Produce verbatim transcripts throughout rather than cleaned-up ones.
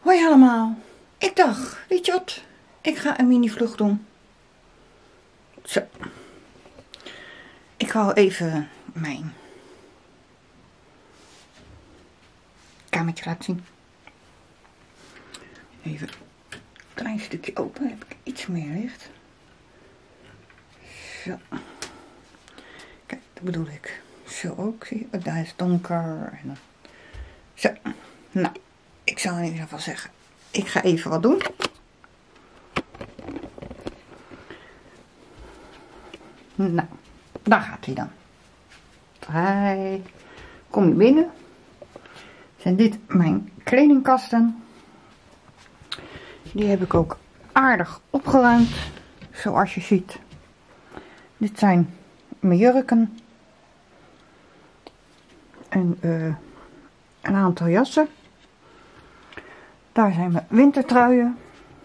Hoi allemaal, ik dacht, weet je wat, ik ga een mini vlog doen. Zo, ik hou even mijn kamertje laten zien. Even een klein stukje open, heb ik iets meer licht. Zo, kijk, dat bedoel ik. Zo ook, zie je, daar is het donker. En dan... Zo, nou, ik zal in ieder geval zeggen, ik ga even wat doen. Nou, daar gaat hij dan. Hij kom je binnen. Zijn dit mijn kledingkasten. Die heb ik ook aardig opgeruimd, zoals je ziet. Dit zijn mijn jurken. En uh, een aantal jassen. Daar zijn mijn wintertruien.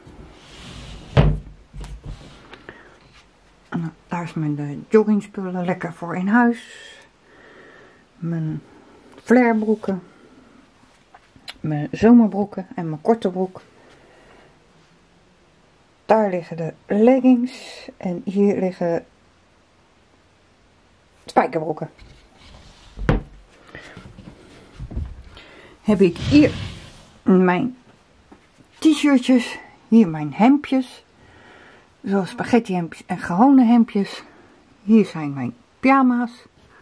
En daar is mijn uh, joggingspullen, lekker voor in huis. Mijn flarebroeken. Mijn zomerbroeken en mijn korte broek. Daar liggen de leggings. En hier liggen spijkerbroeken. Heb ik hier mijn t-shirtjes. Hier mijn hemdjes. Zoals spaghetti hemdjes en gewone hemdjes. Hier zijn mijn pyjama's.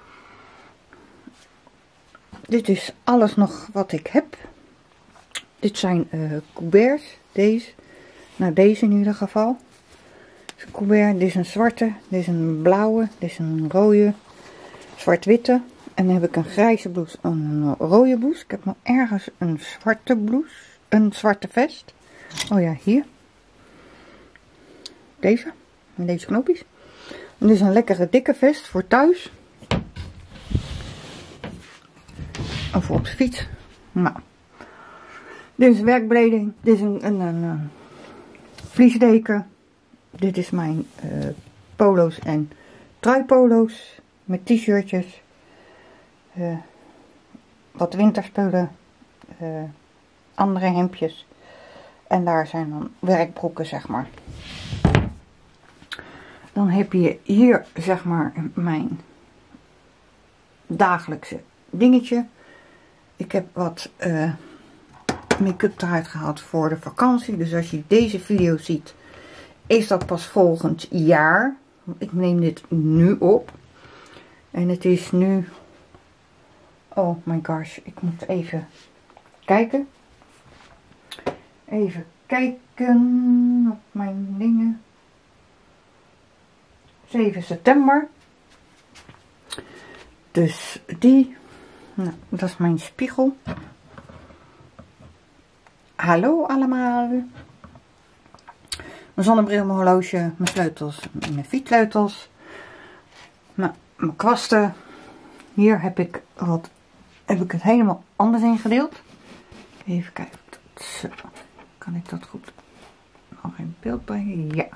Dit is alles nog wat ik heb. Dit zijn uh, couverts. Deze. Nou, deze in ieder geval. Dit is een couvert. Dit is een zwarte. Dit is een blauwe. Dit is een rode. Zwart-witte. En dan heb ik een grijze blouse en een rode blouse. Ik heb nog ergens een zwarte blouse. Een zwarte vest. Oh ja, hier. Deze. Met deze knoopjes. En dit is een lekkere dikke vest voor thuis. Of voor op de fiets. Nou. Dit is werkbleding. Dit is een, een, een, een vliesdeken. Dit is mijn uh, polo's en truipolo's. Met t-shirtjes. Uh, wat winterspullen. Uh, andere hemdjes. En daar zijn dan werkbroeken, zeg maar. Dan heb je hier, zeg maar, mijn dagelijkse dingetje. Ik heb wat uh, make-up eruit gehaald voor de vakantie. Dus als je deze video ziet, is dat pas volgend jaar. Ik neem dit nu op. En het is nu... Oh my gosh, ik moet even kijken. Even kijken op mijn dingen. zeven september. Dus die. Nou, dat is mijn spiegel. Hallo allemaal. Mijn zonnebril, mijn horloge, mijn sleutels, mijn fietssleutels. Nou, mijn kwasten. Hier heb ik wat. Heb ik het helemaal anders ingedeeld. Even kijken. Zo. Kan ik dat goed? Nog een beeld bij. Ja.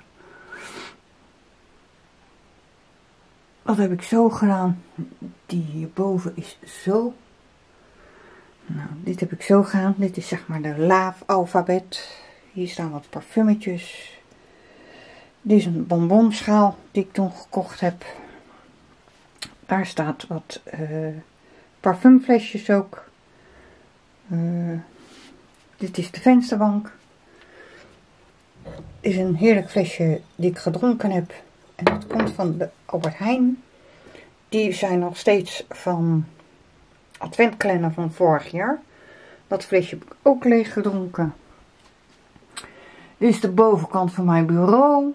Wat heb ik zo gedaan? Die hierboven is zo. Nou, dit heb ik zo gedaan. Dit is zeg maar de Laaf alfabet. Hier staan wat parfumetjes. Dit is een bonbonschaal die ik toen gekocht heb. Daar staat wat uh, parfumflesjes ook. Uh, dit is de vensterbank. Dit is een heerlijk flesje die ik gedronken heb. En dat komt van de Albert Heijn. Die zijn nog steeds van adventkalender van vorig jaar. Dat flesje heb ik ook leeg gedronken. Dit is de bovenkant van mijn bureau.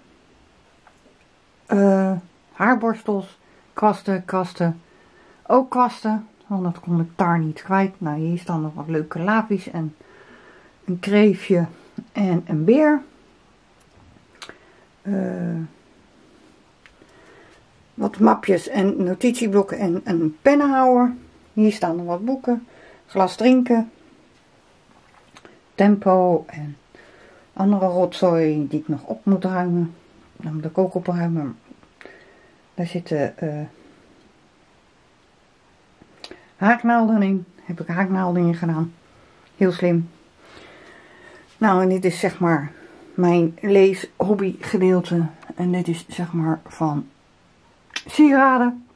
Uh, haarborstels, kwasten, kasten. Ook kwasten, want dat kon ik daar niet kwijt. Nou, hier staan nog wat leuke lafies en een kreefje en een beer. Uh, wat mapjes en notitieblokken en een pennenhouwer. Hier staan nog wat boeken. Glas drinken. Tempo en andere rotzooi die ik nog op moet ruimen. Dan moet ik ook opruimen. Daar zitten uh, haaknaalden in. Heb ik haaknaalden in gedaan. Heel slim. Nou, en dit is zeg maar mijn leeshobby gedeelte. En dit is zeg maar van sieraden.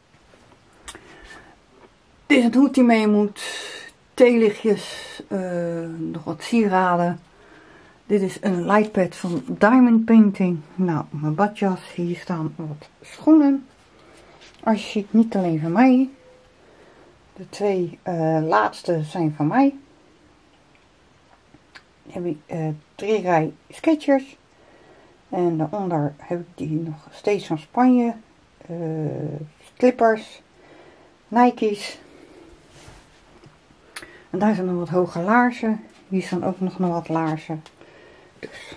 Dit is het hoed die mee moet. Theelichtjes. Uh, nog wat sieraden. Dit is een lightpad van Diamond Painting. Nou, mijn badjas. Hier staan wat schoenen. Als je ziet, niet alleen van mij. De twee uh, laatste zijn van mij. Dan heb ik uh, drie rij Skechers. En daaronder heb ik die nog steeds van Spanje. Uh, Clippers. Nike's. En daar zijn nog wat hoge laarzen. Hier staan ook nog, nog wat laarzen. Dus.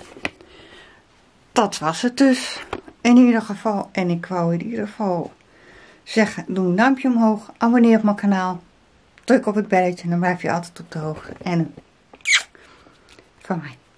Dat was het dus. In ieder geval. En ik wou in ieder geval zeggen. Doe een duimpje omhoog. Abonneer op mijn kanaal. Druk op het belletje. En dan blijf je altijd op de hoogte. En van mij.